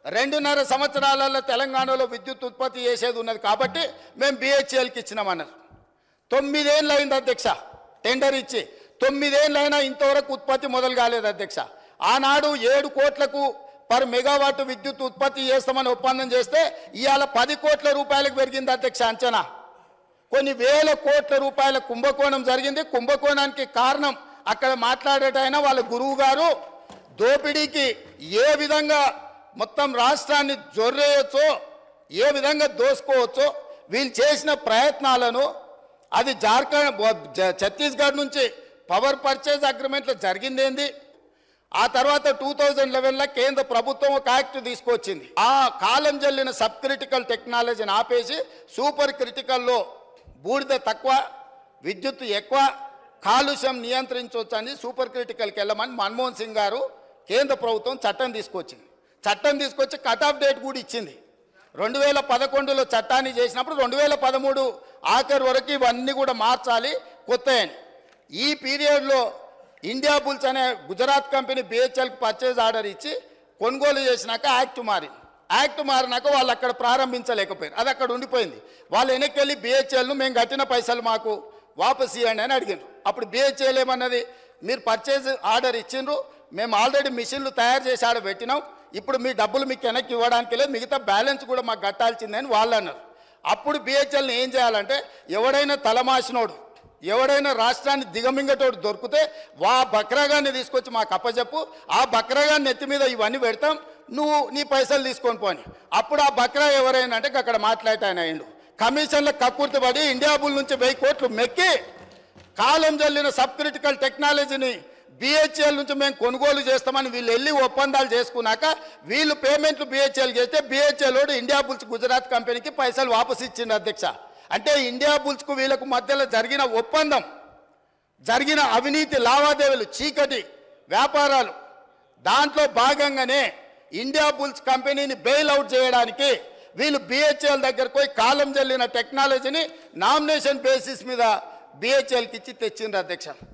2.5 సంవత్సరాలలో తెలంగాణలో విద్యుత్ ఉత్పత్తి చేసేది ఉన్నది కాబట్టి మేము BHELకి ఇచ్చినామన్నారు. 9 ఏళ్ళు అయింది అధ్యక్ష టెండర్ ఇచ్చి, 9 ఏళ్ళైనా ఇంతవరకు ఉత్పత్తి మొదలు కాలేదు అధ్యక్ష. ఆనాడు 7 కోట్లకు పర్ మెగావాట్ విద్యుత్ ఉత్పత్తి చేస్తామని ఒప్పందం చేస్తే ఇవాళ 10 కోట్ల రూపాయలకు పెరిగింది అధ్యక్ష అంచనా. కొన్ని వేల కోట్ల రూపాయల కుంభకోణం జరిగింది. కుంభకోణానికి కారణం అక్కడ మాట్లాడేటైనా వాళ్ళ గురువు గారు దోపిడీకి ఏ విధంగా మొత్తం రాష్ట్రాన్ని జొర్రేయచ్చో, ఏ విధంగా దోసుకోవచ్చో వీళ్ళు చేసిన ప్రయత్నాలను, అది ఛత్తీస్గఢ్ నుంచి పవర్ పర్చేజ్ అగ్రిమెంట్లో జరిగిందేంది, ఆ తర్వాత 2011లో కేంద్ర ప్రభుత్వం ఒక యాక్ట్ తీసుకొచ్చింది. ఆ కాలం జల్లిన సబ్ క్రిటికల్ టెక్నాలజీని ఆపేసి సూపర్ క్రిటికల్లో బూడిద తక్కువ, విద్యుత్ ఎక్కువ, కాలుష్యం నియంత్రించవచ్చు అని సూపర్ క్రిటికల్కి వెళ్ళమని మన్మోహన్ సింగ్ గారు కేంద్ర ప్రభుత్వం చట్టం తీసుకొచ్చింది. చట్టం తీసుకొచ్చి కట్ ఆఫ్ డేట్ కూడా ఇచ్చింది. 2011లో చట్టాన్ని చేసినప్పుడు 2013 ఆఖరి వరకు ఇవన్నీ కూడా మార్చాలి కొత్తయని. ఈ పీరియడ్లో ఇండియా బుల్స్ అనే గుజరాత్ కంపెనీ BHELకి పర్చేజ్ ఆర్డర్ ఇచ్చి కొనుగోలు చేసినాక యాక్ట్ మారింది. యాక్ట్ మారినాక వాళ్ళు అక్కడ ప్రారంభించలేకపోయారు, అది అక్కడ ఉండిపోయింది. వాళ్ళు వెనక్కి వెళ్ళి BHELను మేము కట్టిన పైసలు మాకు వాపస్ ఇవ్వండి అని అడిగారు. అప్పుడు BHEL ఏమన్నది, మీరు పర్చేజ్ ఆర్డర్ ఇచ్చిండ్రు, మేము ఆల్రెడీ మిషన్లు తయారు చేసి ఆడ పెట్టినాం, ఇప్పుడు మీ డబ్బులు మీకు వెనక్కి ఇవ్వడానికి లేదు, మిగతా బ్యాలెన్స్ కూడా మాకు కట్టాల్సిందని వాళ్ళు అన్నారు. అప్పుడు BHELని ఏం చేయాలంటే, ఎవడైనా తలమాసినోడు, ఎవడైనా రాష్ట్రాన్ని దిగమింగటోడు దొరికితే వా బక్రాగాన్ని తీసుకొచ్చి మాకు అప్పచెప్పు, ఆ బక్రాగాన్ని ఎత్తి మీద ఇవన్నీ పెడతాం, నువ్వు నీ పైసలు తీసుకొని పోని. అప్పుడు ఆ బక్రా ఎవరైనా అంటే అక్కడ మాట్లాడతాయన అయిండు. కమిషన్ల కక్కుర్తి పడి ఇండియా బుల్ నుంచి 1000 కోట్లు మెక్కి కాలం జల్లిన సబ్ క్రిటికల్ టెక్నాలజీని BHEL నుంచి మేము కొనుగోలు చేస్తామని వీళ్ళు వెళ్ళి ఒప్పందాలు చేసుకున్నాక వీళ్ళు పేమెంట్లు BHEL చేస్తే BHEL వాడు ఇండియా బుల్స్ గుజరాత్ కంపెనీకి పైసలు వాపసు ఇచ్చింది అధ్యక్ష. అంటే ఇండియా బుల్స్కు వీళ్ళకు మధ్యలో జరిగిన ఒప్పందం, జరిగిన అవినీతి లావాదేవీలు, చీకటి వ్యాపారాలు, దాంట్లో భాగంగానే ఇండియా బుల్స్ కంపెనీని బెయిల్ అవుట్ చేయడానికి వీళ్ళు BHEL దగ్గరకు పోయి కాలం జల్లిన టెక్నాలజీని నామినేషన్ బేసిస్ మీద BHELకి ఇచ్చి తెచ్చిండ్రు అధ్యక్ష.